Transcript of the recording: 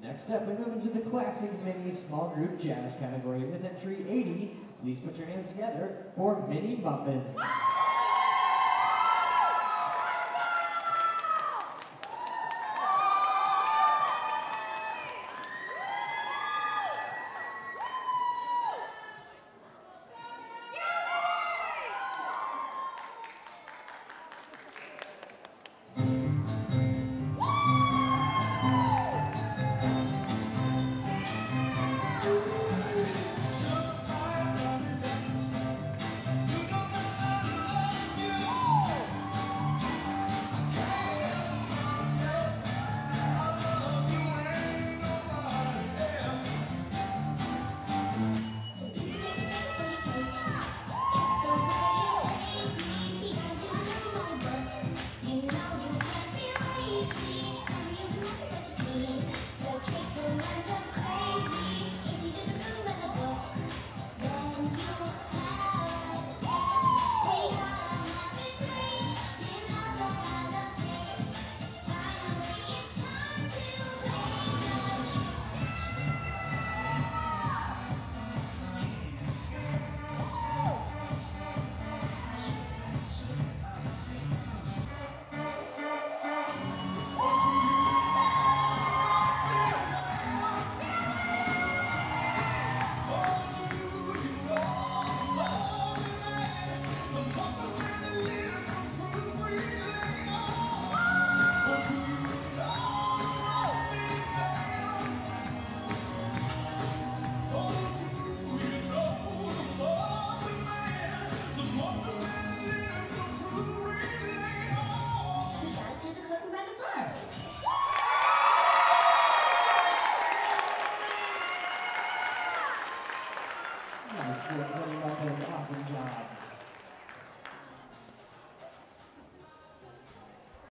Next up, we move into the classic mini small group jazz category with entry 80. Please put your hands together for Mini Muffins. Nice work, Mini Muffins. Awesome job.